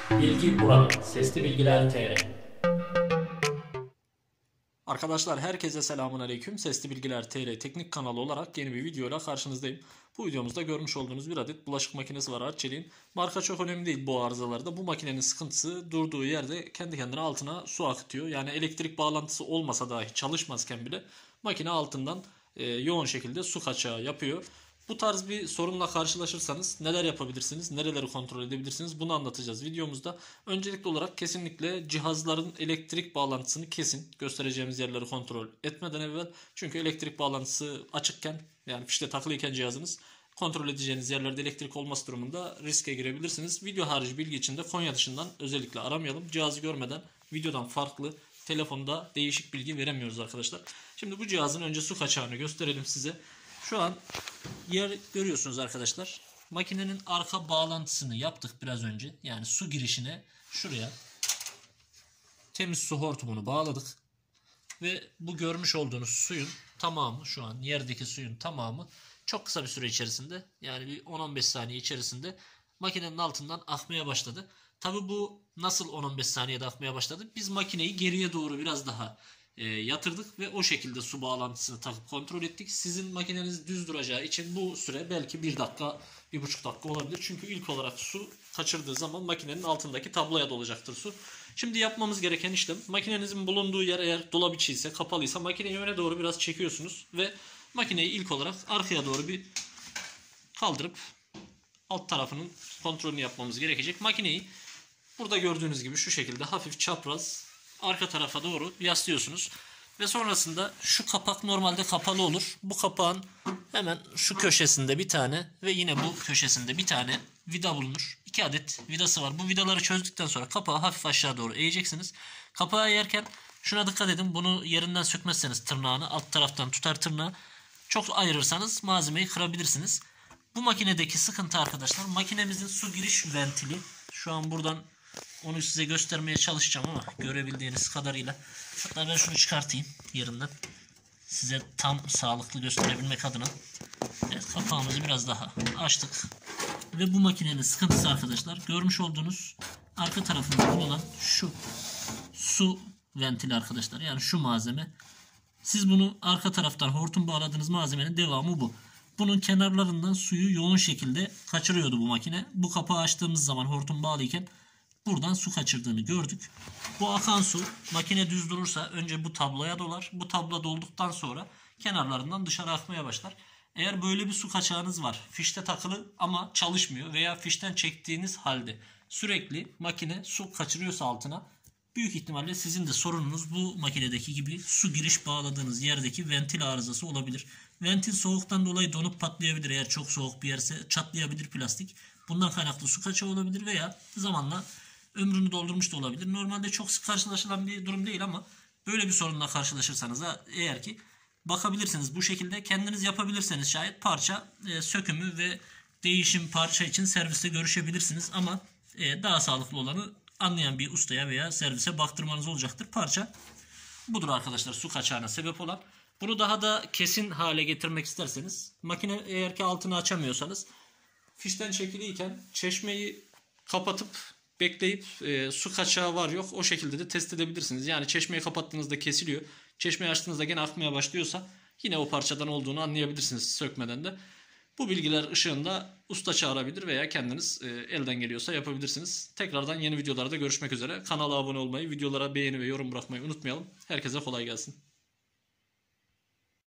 Bilgi burada. Sesli Bilgiler TR. Arkadaşlar herkese selamun aleyküm. Sesli Bilgiler TR teknik kanalı olarak yeni bir videoyla karşınızdayım. Bu videomuzda görmüş olduğunuz bir adet bulaşık makinesi var Arçelik'in. Marka çok önemli değil bu arızalarda. Bu makinenin sıkıntısı durduğu yerde kendi kendine altına su akıtıyor. Yani elektrik bağlantısı olmasa dahi çalışmazken bile makine altından yoğun şekilde su kaçağı yapıyor. Bu tarz bir sorunla karşılaşırsanız neler yapabilirsiniz, nereleri kontrol edebilirsiniz bunu anlatacağız videomuzda. Öncelikli olarak kesinlikle cihazların elektrik bağlantısını kesin. Göstereceğimiz yerleri kontrol etmeden evvel. Çünkü elektrik bağlantısı açıkken, yani fişte takılıyken cihazınız, kontrol edeceğiniz yerlerde elektrik olması durumunda riske girebilirsiniz. Video harici bilgi için de Konya dışından özellikle aramayalım. Cihazı görmeden videodan farklı telefonda değişik bilgi veremiyoruz arkadaşlar. Şimdi bu cihazın önce su kaçağını gösterelim size. Şu an yer görüyorsunuz arkadaşlar. Makinenin arka bağlantısını yaptık biraz önce. Yani su girişine şuraya temiz su hortumunu bağladık. Ve bu görmüş olduğunuz suyun tamamı, şu an yerdeki suyun tamamı çok kısa bir süre içerisinde, yani bir 10-15 saniye içerisinde makinenin altından akmaya başladı. Tabi bu nasıl 10-15 saniyede akmaya başladı? Biz makineyi geriye doğru biraz daha yatırdık ve o şekilde su bağlantısını takıp kontrol ettik. Sizin makineniz düz duracağı için bu süre belki 1 dakika, 1,5 dakika olabilir. Çünkü ilk olarak su kaçırdığı zaman makinenin altındaki tabloya dolacaktır su. Şimdi yapmamız gereken işlem, makinenizin bulunduğu yer eğer dolap içi ise, kapalıysa makineyi öne doğru biraz çekiyorsunuz ve makineyi ilk olarak arkaya doğru bir kaldırıp alt tarafının kontrolünü yapmamız gerekecek. Makineyi burada gördüğünüz gibi şu şekilde hafif çapraz arka tarafa doğru yaslıyorsunuz. Ve sonrasında şu kapak normalde kapalı olur. Bu kapağın hemen şu köşesinde bir tane ve yine bu köşesinde bir tane vida bulunur. 2 adet vidası var. Bu vidaları çözdükten sonra kapağı hafif aşağı doğru eğeceksiniz. Kapağı eğerken şuna dikkat edin. Bunu yerinden sökmezseniz tırnağını alt taraftan tutar tırnağı. Çok ayırırsanız malzemeyi kırabilirsiniz. Bu makinedeki sıkıntı arkadaşlar, makinemizin su giriş ventili. Şu an buradan onu size göstermeye çalışacağım ama görebildiğiniz kadarıyla. Hatta ben şunu çıkartayım yerinden. Size tam sağlıklı gösterebilmek adına. Evet, kapağımızı biraz daha açtık. Ve bu makinenin sıkıntısı arkadaşlar, görmüş olduğunuz arka tarafında bulunan şu su ventili arkadaşlar. Yani şu malzeme. Siz bunu arka taraftan hortum bağladığınız malzemenin devamı bu. Bunun kenarlarından suyu yoğun şekilde kaçırıyordu bu makine. Bu kapağı açtığımız zaman hortum bağlıyken buradan su kaçırdığını gördük. Bu akan su makine düz durursa önce bu tabloya dolar. Bu tablo dolduktan sonra kenarlarından dışarı akmaya başlar. Eğer böyle bir su kaçağınız var, fişte takılı ama çalışmıyor veya fişten çektiğiniz halde sürekli makine su kaçırıyorsa altına, büyük ihtimalle sizin de sorununuz bu makinedeki gibi su giriş bağladığınız yerdeki ventil arızası olabilir. Ventil soğuktan dolayı donup patlayabilir. Eğer çok soğuk bir yerse çatlayabilir plastik. Bundan kaynaklı su kaçağı olabilir veya zamanla ömrünü doldurmuş da olabilir. Normalde çok sık karşılaşılan bir durum değil ama böyle bir sorunla karşılaşırsanız eğer ki bakabilirsiniz. Bu şekilde kendiniz yapabilirseniz şayet parça sökümü ve değişim parça için serviste görüşebilirsiniz. Ama daha sağlıklı olanı anlayan bir ustaya veya servise baktırmanız olacaktır. Parça budur arkadaşlar, su kaçağına sebep olan. Bunu daha da kesin hale getirmek isterseniz, makine eğer ki altını açamıyorsanız, fişten çekiliyken çeşmeyi kapatıp bekleyip su kaçağı var yok o şekilde de test edebilirsiniz. Yani çeşmeyi kapattığınızda kesiliyor. Çeşmeyi açtığınızda gene akmaya başlıyorsa yine o parçadan olduğunu anlayabilirsiniz sökmeden de. Bu bilgiler ışığında usta çağırabilir veya kendiniz elden geliyorsa yapabilirsiniz. Tekrardan yeni videolarda görüşmek üzere. Kanala abone olmayı, videolara beğeni ve yorum bırakmayı unutmayalım. Herkese kolay gelsin.